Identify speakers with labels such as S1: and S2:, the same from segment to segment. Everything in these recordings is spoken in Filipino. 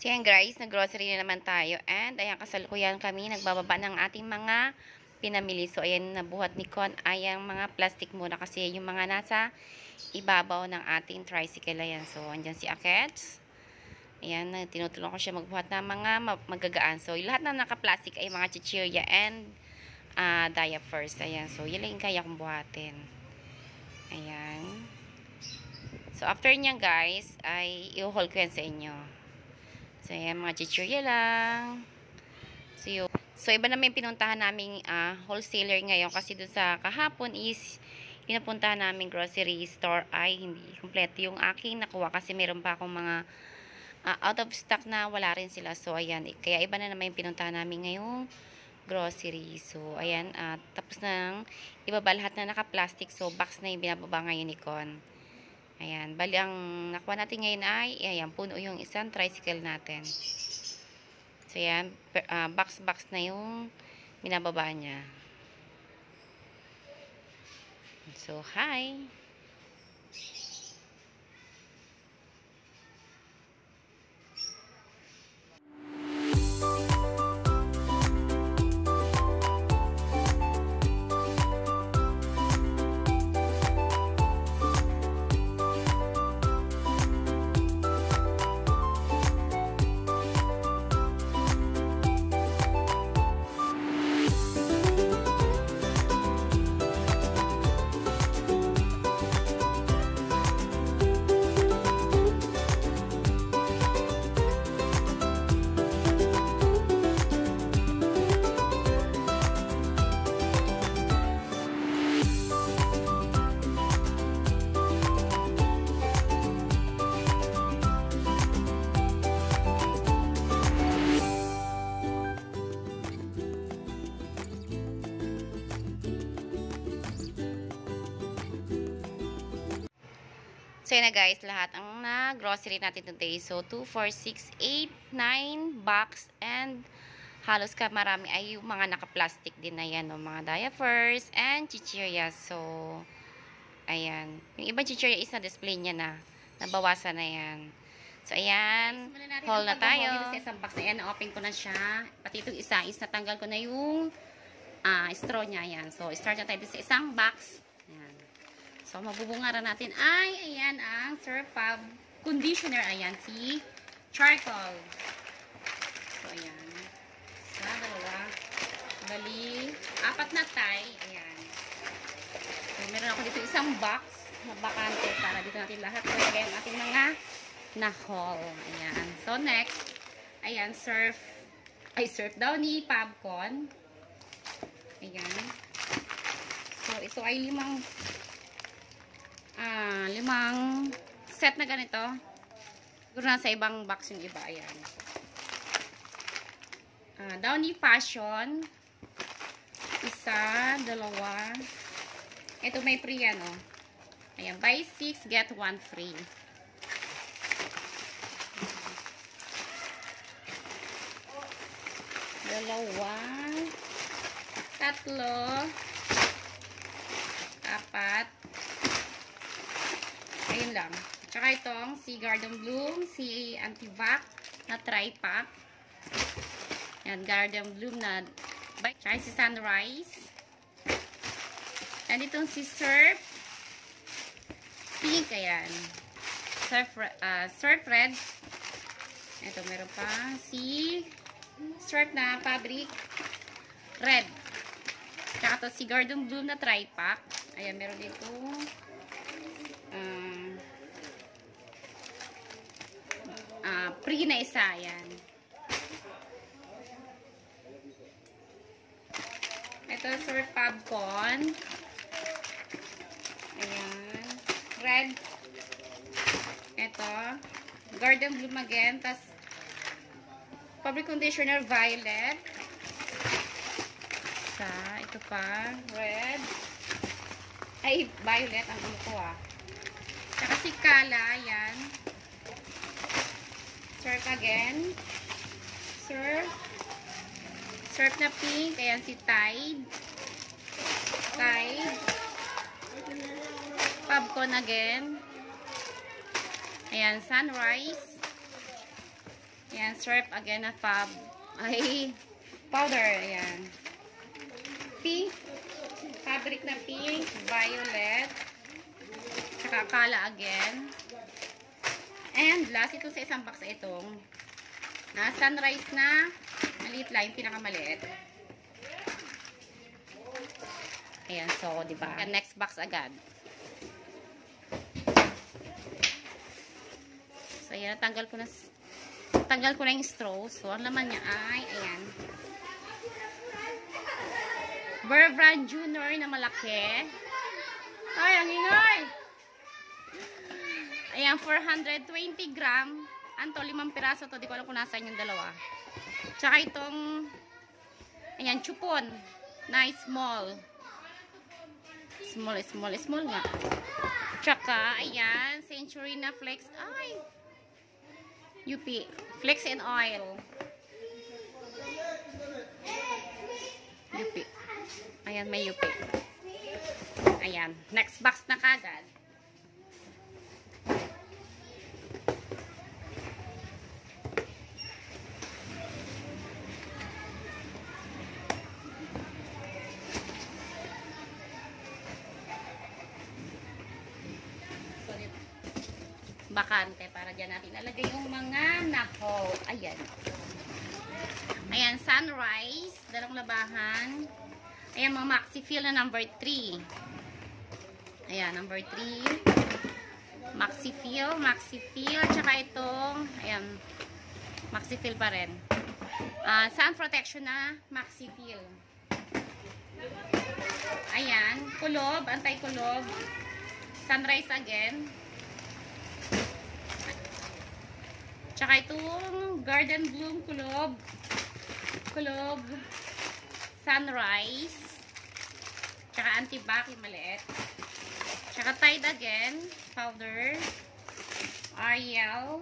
S1: So yan guys, nag-grocery na naman tayo and ayan kasalukuyan kami nagbababa ng ating mga pinamili. So ayan nabuhat ni Con ay ang mga plastic muna kasi yung mga nasa ibabaw ng ating tricycle. Ayan, so andyan si Akets. Ayan, tinutulong ko siya magbuhat ng mga magagaan. So lahat na naka-plastic ay mga chichirya and diapers. Ayan, so yun lang yung kaya kong buhatin. Ayan. So after niya guys, ay i-haul ko yan sa inyo. So, ayan, mga chichirya lang. So, iba naman yung pinuntahan naming wholesaler ngayon kasi dun sa kahapon is pinapuntahan namin grocery store ay hindi kompleto yung aking nakuha kasi meron pa akong mga out of stock na wala rin sila. So, ayan, kaya iba na naman yung pinuntahan namin ngayong grocery. So, ayan, tapos nang ibaba lahat na naka-plastic. So, box na yung binababa ngayon ni Con. Ayan, bali ang nakuha natin ngayon ay, ayan, puno yung isang tricycle natin. So, ayan, box na yung binababa niya. So, hi! So, yun na guys, lahat ang na-grocery natin today. So, 2, 4, 6, 8, 9 box and halos ka marami ay yung mga naka-plastic din na yan. No? Mga diapers and chichirya. So, ayan. Yung ibang chichirya is na-display niya na. Nabawasan na yan. So, ayan. Haul na tayo. Dito sa isang box na yan, na-open ko na siya. Pati itong isa is natanggal ko na yung straw niya. Ayan. So, start na tayo dito sa isang box. Ayan. So, mabubungaran natin ay, ayan, ang Surf Fab conditioner. Ayan, si charcoal. So, ayan. Sa dalawa. Bali, 4 na tie. Ayan. So, meron ako dito isang box na bakante para dito natin lahat ilagay ang ating mga na-haul. Ayan. So, next, ayan, Surf Downy Fabcon. Ayan. So, ito ay 5 set na ganito. Siguro nasa ibang box yung iba. Ayan. Downy Fashion. Isa, dalawa. Ito may free yan, oh. Ayan, buy 6, get 1 free. Dalawa. Tatlo. 4. Ayun lang. Tsaka itong si Garden Bloom, si Antivac na tri-pack. Yan, Garden Bloom na bike. Tsaka si Sunrise. And itong si Surf Pink. Ayan. Surf Red. Ito, meron pa. Si Surf na fabric red. Tsaka ito si Garden Bloom na tri-pack. Ayan, meron dito free na isa. Ayan. Ito, Surf Fabcon. Ayan. Red. Ito. Garden Bloom again. Tapos, fabric conditioner violet. Ito pa. Red. Ay, violet ang ano ko Tsaka si Kala, yan. Surf again. Surf na pink. Ayan si Tide. Fabcon again. Ayan, Sunrise. Ayan. Ayan, syrup again na powder. Ayan. Pink. Fabric na pink, violet. Tsaka kala again. And last, ito sa isang box itong sunrise na maliit lang, yung pinakamaliit. Ayan, so, diba? Next box agad. So, ayan, tanggal ko na yung straw. So, ang laman niya ay, ayan. Bear Brand Junior na malaki. Ay, ang ingay! Ayan, 420 gram. Anto, 5 piraso to. Di ko alam kung nasaan yung dalawa. Tsaka itong, ayan, chupon. Nice, small. Small nga. Tsaka, ayan, Century na Flex. Ay! UP. Flex and Oil. UP. Ayan, may UP. Ayan. Next box na kagad. Bakante para dyan natin nalagay yung mga nako. Ayan. Ayan, Sunrise. Dalawang labahan. Ayan, mga Maxi Fill na number 3. Ayan, number 3. Maxi Fill. Tsaka itong, ayan, Maxi Fill pa rin. Sun Protection na Maxi Fill. Ayan, kulob, anti-kulob. Sunrise again. Tsaka itong Garden Bloom kulob. Sunrise. Tsaka anti-back yung maliit. Tsaka Tide again. Powder. Ariel.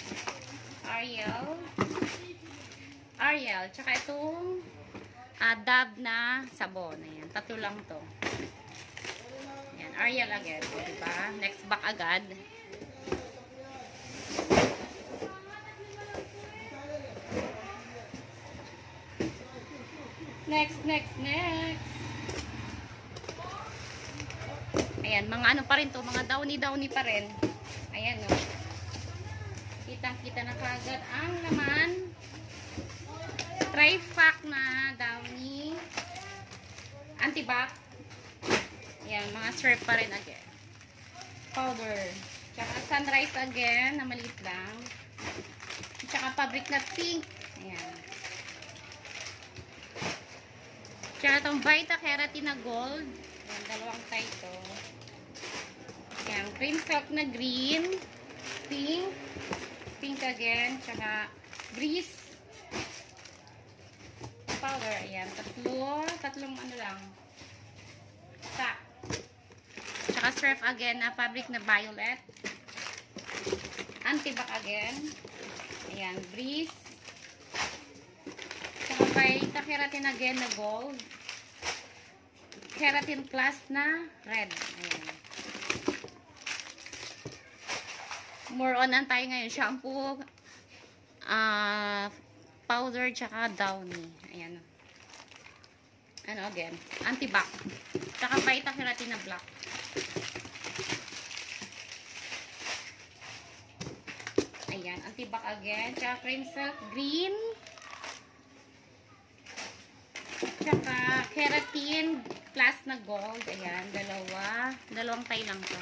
S1: Tsaka itong Dab na sabon. Ayan. Tatlo lang to. Ayan. Ariel again. O, diba? Next back agad. Next. Ayan, mga ano pa rin to, mga downy pa rin. Ayan, no. Kitang-kita na kagad ang laman. Tri-pack na downy. Anti-back. Ayan, mga syrup pa rin again. Powder. Tsaka Sunrise again, na maliit lang. Tsaka fabric na pink. Ayan. Tsaka itong Vita Keratin na gold. Ayan, dalawang tie to. Ayan, cream silk na green. Pink again. Tsaka grease. Powder. Ayan, tatlong ano lang. Pack. Tsaka surf again na fabric na violet. Anti-back again. Ayan, grease. Vita Keratin again na gold. Keratin Plus na red. Ayan. More on tayo ngayon. Shampoo, powder, tsaka downy. Ayan. Ano again? Anti-back. Tsaka Vita Keratin na black. Ayan. Anti-back again. Tsaka cream silk green. Tsaka Keratin Plus na gold. Ayan, dalawang tie lang to.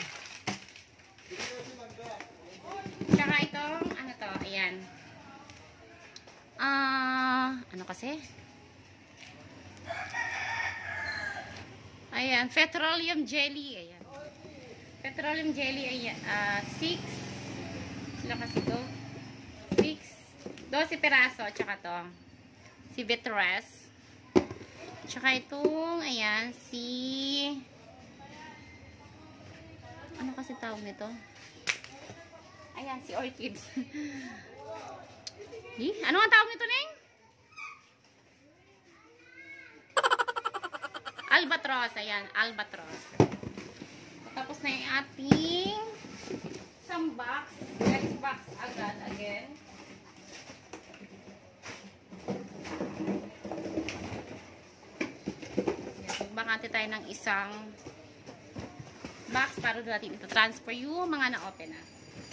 S1: Tsaka itong, ano to, ayan. Ano kasi? Ayan, petroleum jelly. Ayan. Petroleum jelly, ayan. 6. Sila kasi to. 12 piraso. Tsaka to. Si Vitreous. Tsaka itong, ayan, ano kasi tawag nito? Ayan, si Orchids. Ano ang tawag nito, Neng? Albatros, ayan, Albatros. Tapos na yung ating isang box. Next box agad, again. tayo ng isang box para doon natin ito transfer yung mga na-open na.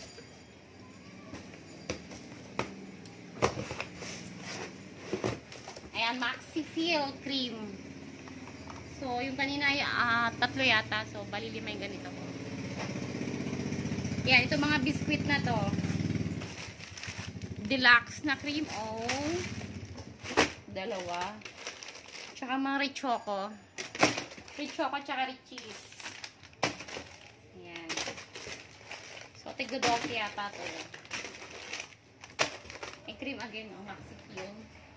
S1: Ayan, Maxi Feel Cream. So, yung kanina ay 3 yata. So, bali 5 yung ganito ko. Ayan, ito mga biskuit na to. Deluxe na cream. Oh. 2. Tsaka mga Richoco. Richoco tsaka Richeese. Ayan. So, tig-12 yata to. Ay, cream again. Oh, Maxi Feel.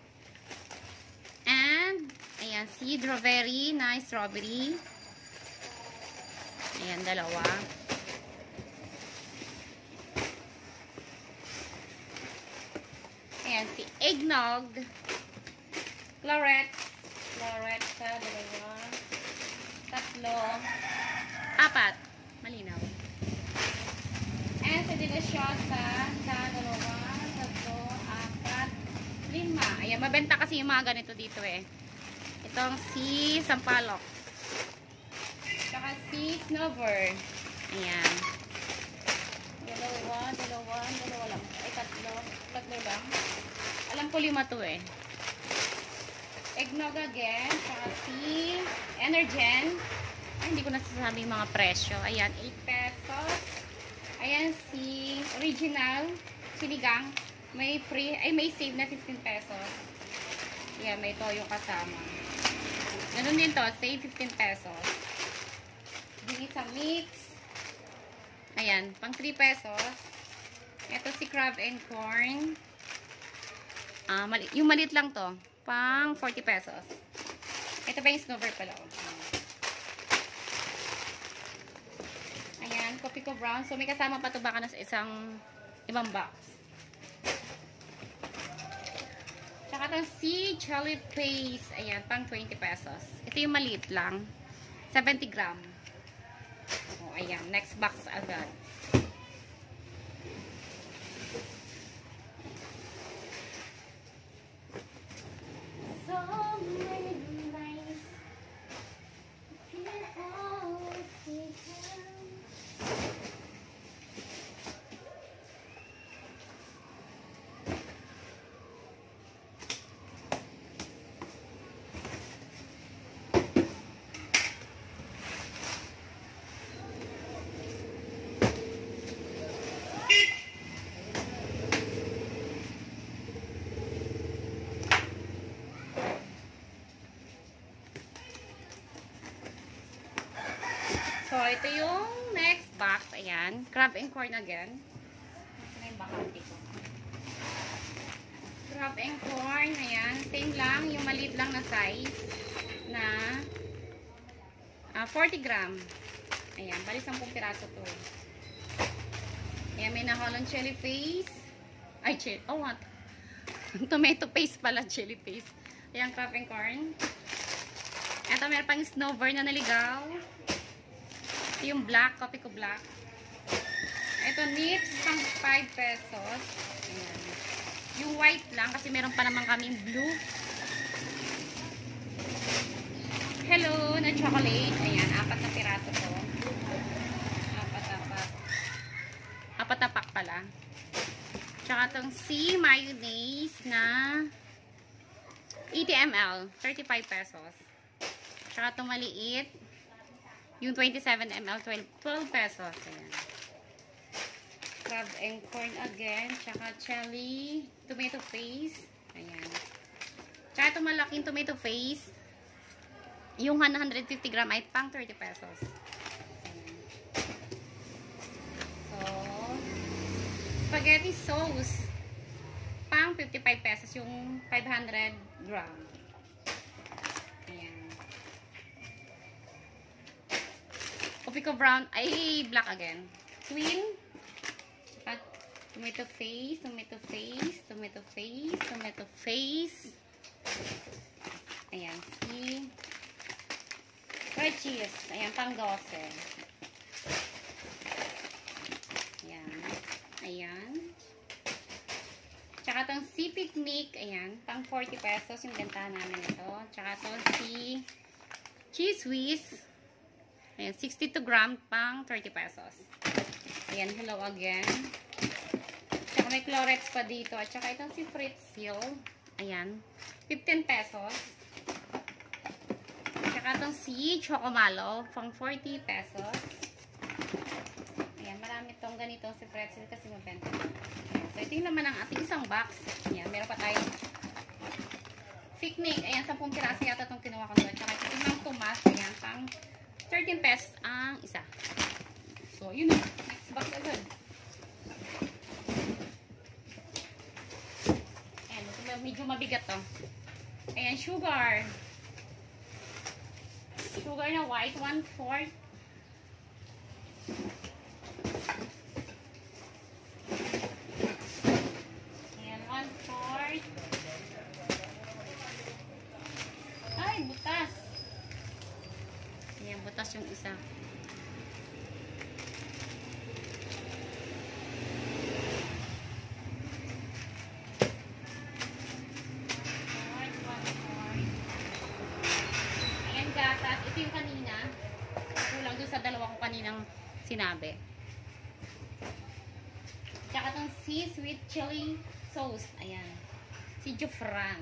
S1: And, ayan, si Strawberry na strawberry. Ayan, 2. Ayan, si Eggnog. Claret sa 2. 3. 4. Malinaw. And si Deliciosa sa 2. 3. 4. 5. Ayan, mabenta kasi yung mga ganito dito eh. Itong si Sampalok. Tsaka si Snover. Ayan. 2 lang. Ay, 3 lang. Alam ko 5 to eh. Eggnog again. Tsaka si Energen. Ay, hindi ko nasasabi yung mga presyo. Ayan, 8 pesos. Ayan, si Original Sinigang. May free, ay may save na 15 pesos. Ayan, may toyo kasama. Ganun din to, save 15 pesos. Dini sa mix. Ayan, pang 3 pesos. Ito si Crab and Corn. Yung maliit lang to, pang 40 pesos. Ito pa yung Snover pala. Ayan, Copico Brown. So, may kasama pa to baka na sa isang ibang box. Tsaka itong si Jelly Paste. Ayan, pang 20 pesos. Ito yung maliit lang. 70 gram. O, ayan. Next box agad. So many nice. So, ito yung next box. Ayan. Crab and Corn again. Ito yung bakante ko. Crab and Corn. Ayan. Same lang. Yung maliit lang na size. Na 40 gram. Ayan. Bali 10 piraso to. Ayan. May naholong chili paste. Ay, chili. Oh, what? Tomato paste pala. Chili paste. Ayan. Crab and Corn. Ito meron pang Snover na naligaw. Yung black, Copico black. Ito, nips, pang 5 pesos. Ayan. Yung white lang, kasi meron pa naman kaming blue. Hello, na chocolate. Ayan, 4 na piraso to. 4 na pack pala. Tsaka itong si mayonnaise na 80 ml, 35 pesos. Tsaka itong maliit, yung 27 ml, 12 pesos. Ayan. Crab and Corn again. Tsaka chili, tomato paste. Ayan. Tsaka itong malaking tomato paste. Yung 150 gram ay pang 30 pesos. Ayan. So, spaghetti sauce. Pang 55 pesos. Yung 500 gram. Copico Brown, ay black again. Twin. At tomato face, tomato face, tomato face, tomato face. Ayan, si fried cheese. Ayan, pang 12. Ayan. Ayan. Tsaka itong si Picnic. Ayan, pang 40 pesos yung bentahan namin ito. Tsaka ito si Cheese whiz. Ayan, 62 gram pang 30 pesos. Ayan, hello again. Tsaka may Clorets pa dito. At tsaka itong si Fritz Hill. Ayan, 15 pesos. Tsaka itong si Chocomalo, pang 40 pesos. Ayan, marami itong ganito si Fritz Hill kasi mabenta. So, ito yung naman ang ating isang box. Ayan, meron pa tayong picnic. Ayan, 10 piraso yata itong kinuha ko doon. Tsaka ito yung Tomas. Ayan, pang 13 pesos ang isa. So, yun na. Next box agad. Ayan, medyo mabigat to. Ayan, sugar. Sugar na white, 1/4. Ayan, 1/4. Ay, butas. Ayan, butas yung isa. Ayan, gatas. Ito yung kanina. Kulang doon sa dalawa ko kaninang sinabi. Tsaka itong si sweet chili sauce. Ayan. Si Jufran.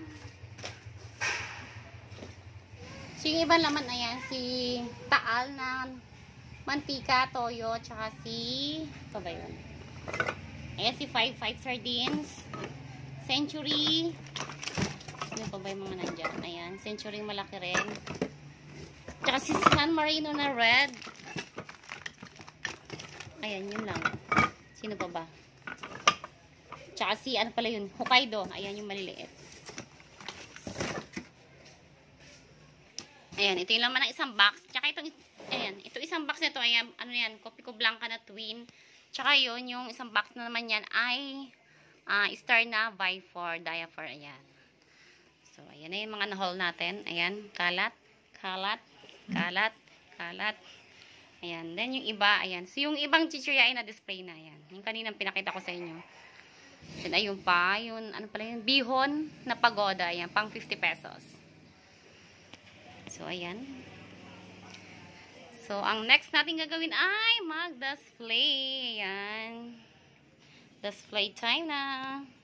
S1: So, yung ibang laman, ayan, si Taal na mantika, toyo, tsaka si, ito ba yun? Ayan, si 5 sardines, Century, ano pa ba yung mga nandyan? Ayan, Century malaki rin. Tsaka si San Marino na red. Ayan, yun lang. Sino pa ba? Tsaka si, ano pala yun? Hokkaido. Ayan, yung maliliit. Ayan, ito yung laman ng isang box. Tsaka itong, ayan, ito isang box na ito, ayan, ano yan, Copico Blanca na twin. Tsaka yun, yung isang box na naman yan ay Star na Vifor, Diafor, ayan. So, ayan na yung mga na-haul natin. Ayan, kalat, kalat, kalat, kalat. Ayan, then yung iba, ayan. So, yung ibang chichirya ay na-display na, ayan. Yung kaninang pinakita ko sa inyo. Then, ayun pa, yun, ano pala yun, bihon na pagoda, ayan, pang 50 pesos. So, ayan. So, ang next natin gagawin ay mag-display. Ayan. Display time na.